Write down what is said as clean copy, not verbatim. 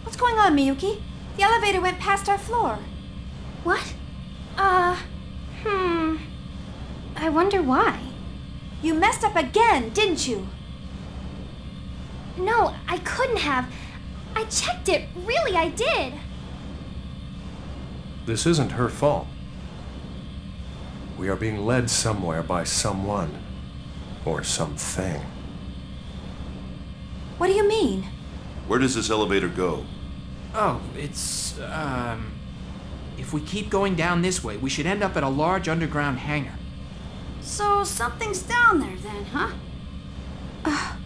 What's going on, Miyuki? The elevator went past our floor. What? I wonder why. You messed up again, didn't you? No, I couldn't have. I checked it. Really, I did. This isn't her fault. We are being led somewhere by someone. Or something. What do you mean? Where does this elevator go? Oh, it's, if we keep going down this way, we should end up at a large underground hangar. So something's down there then, huh?